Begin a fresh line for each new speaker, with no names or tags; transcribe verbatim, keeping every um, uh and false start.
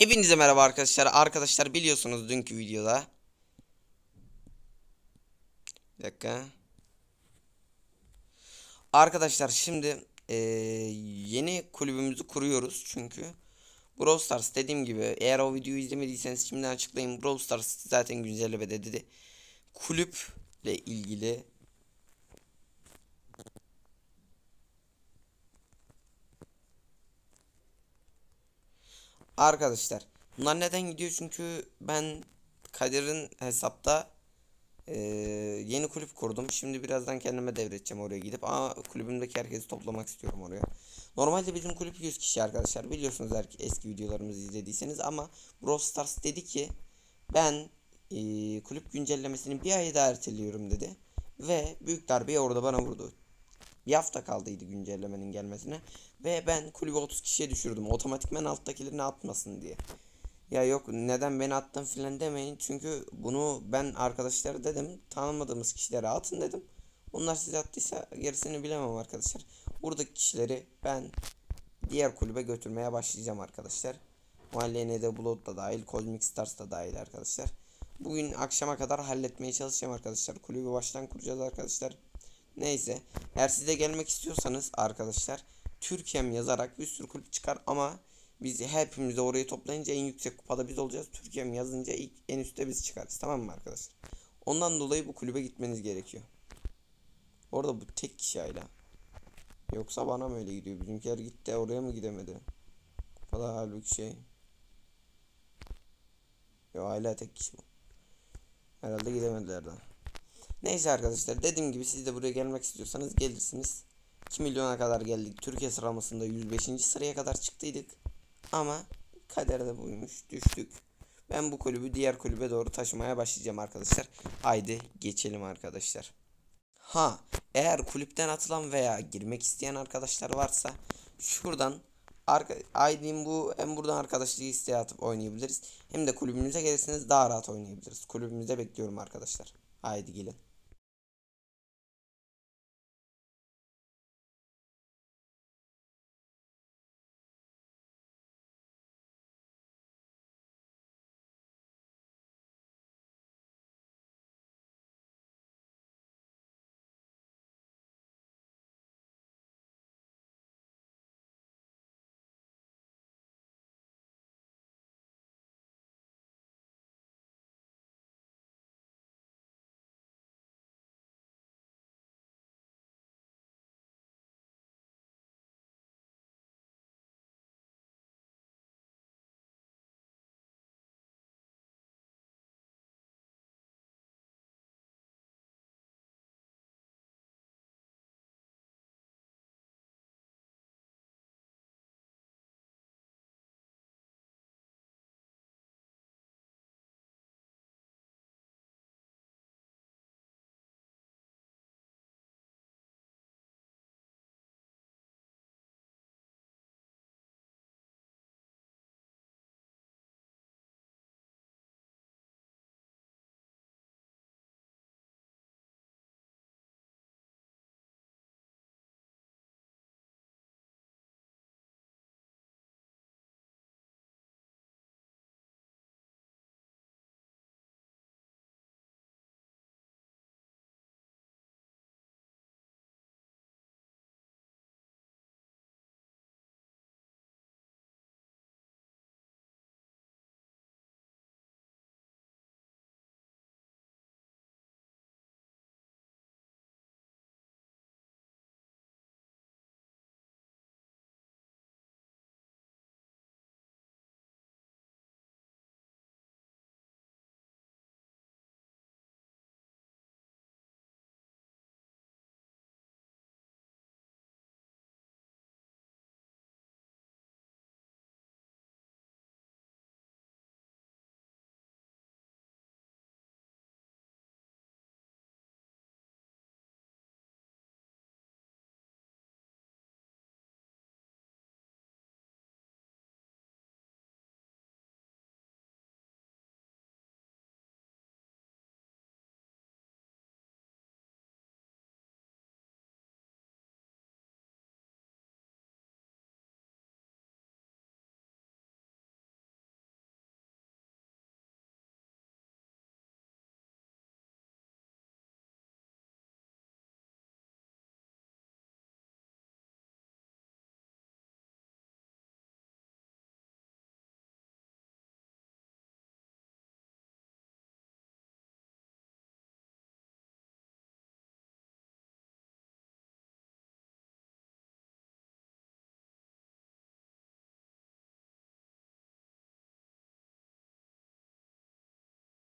Hepinize merhaba arkadaşlar. Arkadaşlar biliyorsunuz dünkü videoda. Bir dakika. Arkadaşlar şimdi eee, yeni kulübümüzü kuruyoruz çünkü. Brawl Stars dediğim gibi eğer o videoyu izlemediyseniz şimdiden açıklayayım. Brawl Stars zaten güncellemede dedi. Kulüple ilgili arkadaşlar. Bunlar neden gidiyor? Çünkü ben Kadir'in hesapta Ee, yeni kulüp kurdum. Şimdi birazdan kendime devredeceğim oraya gidip. Ama kulübümdeki herkesi toplamak istiyorum oraya. Normalde bizim kulüp yüz kişi arkadaşlar. Biliyorsunuz eğer ki eski videolarımızı izlediyseniz. Ama Brawl Stars dedi ki ben e, kulüp güncellemesini bir ay daha erteliyorum dedi. Ve büyük darbeyi orada bana vurdu. Bir hafta kaldıydı güncellemenin gelmesine. Ve ben kulübü otuz kişiye düşürdüm. Otomatikmen alttakilerini atmasın diye. Ya yok neden beni attın filan demeyin. Çünkü bunu ben arkadaşlara dedim. Tanımadığımız kişilere atın dedim. Onlar size attıysa gerisini bilemem arkadaşlar. Buradaki kişileri ben diğer kulübe götürmeye başlayacağım arkadaşlar. Mahalleye de Blood da dahil, Cosmic Stars da dahil arkadaşlar. Bugün akşama kadar halletmeye çalışacağım arkadaşlar. Kulübü baştan kuracağız arkadaşlar. Neyse. Eğer siz de gelmek istiyorsanız arkadaşlar Türkiye'm yazarak bir sürü kulüp çıkar ama biz hepimiz de orayı toplayınca en yüksek kupada biz olacağız. Türkiye'm yazınca ilk en üstte biz çıkarız. Tamam mı arkadaşlar? Ondan dolayı bu kulübe gitmeniz gerekiyor. Orada bu tek kişi hala. Yoksa bana mı öyle gidiyor? Bizimkiler gitti oraya mı gidemedi? Kupada halbuki şey. Yo hala tek kişi bu. Herhalde gidemediler daha. Neyse arkadaşlar dediğim gibi siz de buraya gelmek istiyorsanız gelirsiniz. iki milyona kadar geldik. Türkiye sıralamasında yüz beşinci sıraya kadar çıktıydık. Ama kaderde buymuş. Düştük. Ben bu kulübü diğer kulübe doğru taşımaya başlayacağım arkadaşlar. Haydi geçelim arkadaşlar. Ha, eğer kulüpten atılan veya girmek isteyen arkadaşlar varsa şuradan arka, I D'm bu, hem buradan arkadaşlığı isteği atıp oynayabiliriz. Hem de kulübümüze gelirseniz daha rahat oynayabiliriz. Kulübümüzde bekliyorum arkadaşlar. Haydi gelin.